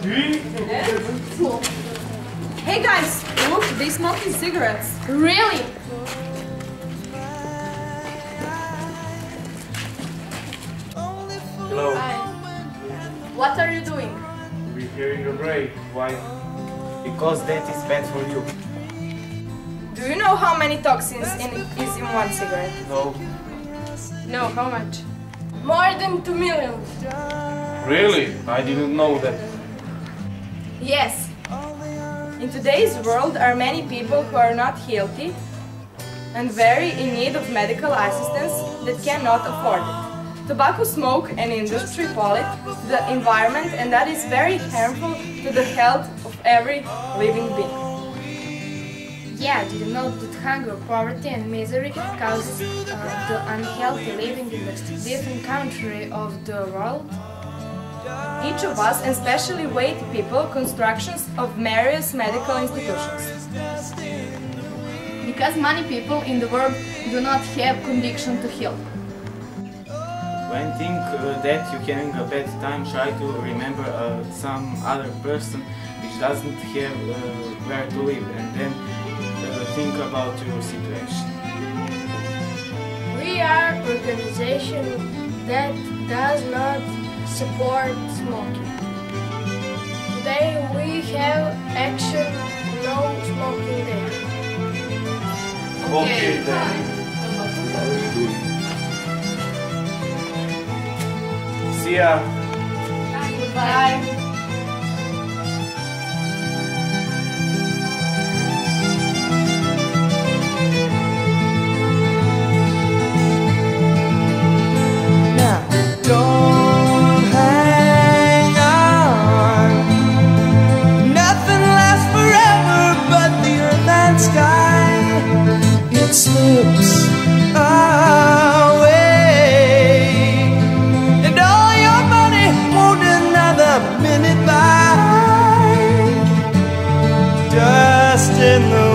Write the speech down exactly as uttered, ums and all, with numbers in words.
Hey guys, look, they smoking cigarettes. Really? Hello. Hi. What are you doing? We're hearing a break. Why? Because that is bad for you. Do you know how many toxins in, is in one cigarette? No. No, how much? More than two million. Really? I didn't know that. Yes. In today's world are many people who are not healthy and very in need of medical assistance that cannot afford it. Tobacco smoke and industry pollute the environment, and that is very harmful to the health of every living being. Yeah, did you know that hunger, poverty and misery causes uh, the unhealthy living in the different country of the world? Each of us, and especially wealthy people, constructions of various medical institutions. Because many people in the world do not have conviction to heal. When think uh, that you're having a bad time, try to remember uh, some other person which doesn't have uh, where to live, and then uh, think about your situation. We are an organization that does not support smoking. Today we have Action No Smoking Day. Okay, then. See ya. Bye. Don't hang on. Nothing lasts forever but the earth and sky. It slips away, and all your money won't another minute by. Dust in the